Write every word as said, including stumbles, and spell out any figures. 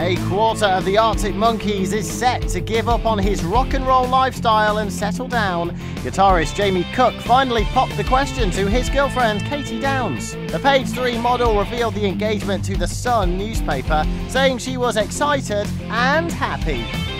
A quarter of the Arctic Monkeys is set to give up on his rock and roll lifestyle and settle down. Guitarist Jamie Cook finally popped the question to his girlfriend Katie Downs. The Page three model revealed the engagement to The Sun newspaper, saying she was excited and happy.